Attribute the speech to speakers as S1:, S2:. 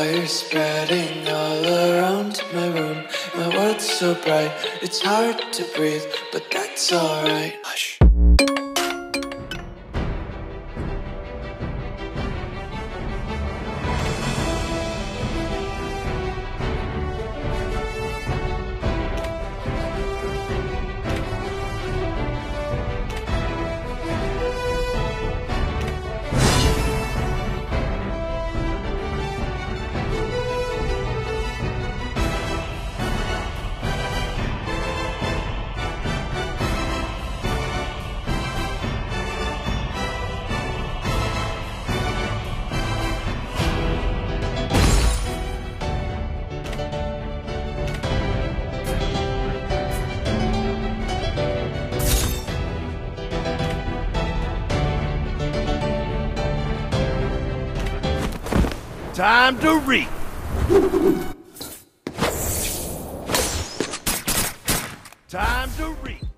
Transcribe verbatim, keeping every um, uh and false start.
S1: fire spreading all around my room. My world's so bright, it's hard to breathe, but that's alright. Hush.
S2: Time to reap. Time to reap.